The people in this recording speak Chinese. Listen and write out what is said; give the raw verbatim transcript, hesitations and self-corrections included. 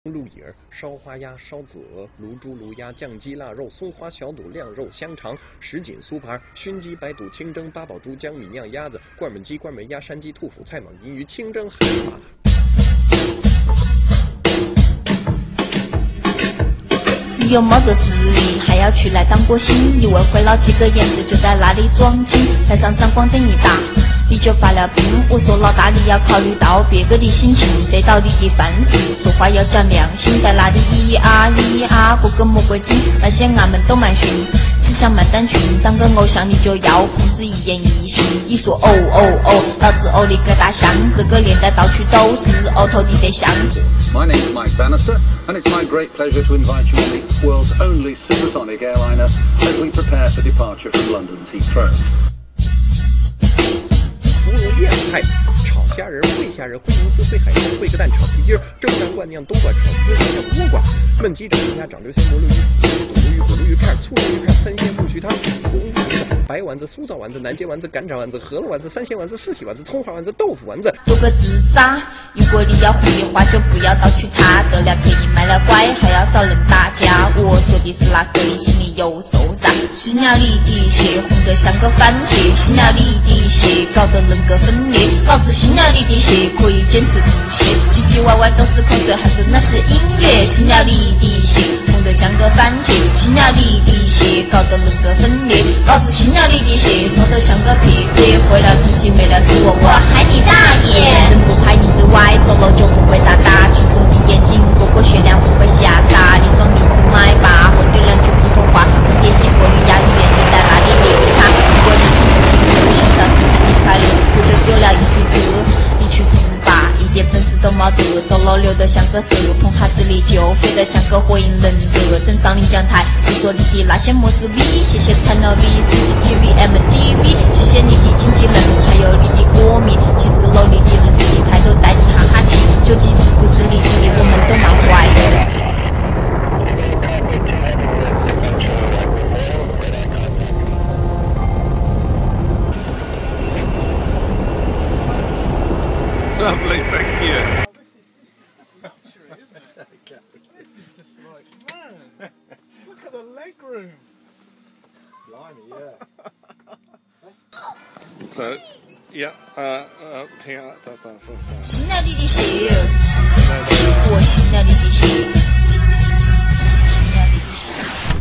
鹿尾儿、烧花鸭、烧子鹅、卤猪、卤鸭、酱鸡、腊肉、松花小肚、晾肉、香肠、什锦、酥盘、熏鸡、白肚、清蒸、八宝猪、江米酿鸭子、罐焖鸡、罐焖鸭、山鸡、兔脯、菜蟒、银鱼、清蒸海马。 你又没个实力，还要去来当歌星？以为会捞几个颜子就在那里装精？台上闪光灯一打，你就发了病。我说老大，你要考虑到别个的心情，得到你的饭食，说话要讲良心。在那里咿啊咿啊，个个魔鬼精，那些俺们都蛮逊。吃相蛮单纯，当个偶像你就要控制一言一行。一说哦哦哦，老子哦你个大象，这个年代到处都是哦头你得像。 My name is Mike Bannister, and it's my great pleasure to invite you on the world's only supersonic airliner as we prepare for departure from London's Heathrow. 芙蓉燕菜、炒虾仁、烩虾仁、烩银丝、烩海参、烩个蛋、炒皮筋、蒸蛋灌酿、冬瓜炒丝、酱倭瓜、焖鸡掌鸭掌、流鲜蘑鲈鱼、肚鲈鱼、骨鲈鱼片、醋鲈鱼片、三鲜木须汤、红丸子、白丸子、酥枣丸子、南煎丸子、干炸丸子、饸饹丸子、三鲜丸子、四喜丸子、葱花丸子、豆腐丸子。 做个智障，如果你要红的话，就不要到处插，得了便宜卖了乖，还要找人打架。我说的是那个你心里有数噻。新了你的血，红得像个番茄；新了你的血，搞得人格分裂。老子新了你的血，可以坚持不懈，唧唧歪歪都是口水，还是那是音乐。新了你的血，红得像个番茄；新了你的血，搞得人格分裂。老子新了你的血，烧得像个屁屁，会了自己没了自我，我喊你大爷！真不怕影子歪，走了就不会打打。群众的眼睛，个个雪亮不会吓傻。你装你是麦霸，会对两句普通话，蝴蝶系玻璃哑语言就在那里流淌。如果你听不清，就寻找自己的快乐，我就丢了一句字，你去死吧！一点本事都没得，走了溜得像个蛇，碰哈子里就飞得像个火影忍者。登上领奖台，是说你的那些模式 V， 谢谢 Channel V、C C T V、M T V， 谢谢你的经纪人，还有你的歌迷。其实楼里的人是一排都带你哈哈气，究竟是不是你的，我们都蛮坏的。 Lovely, thank you. This is just like, man, look at the leg room. Blimey, yeah. So, yeah, uh, uh, here, that, that's, that's, 新了你的血，我新了你的血，新了你的血。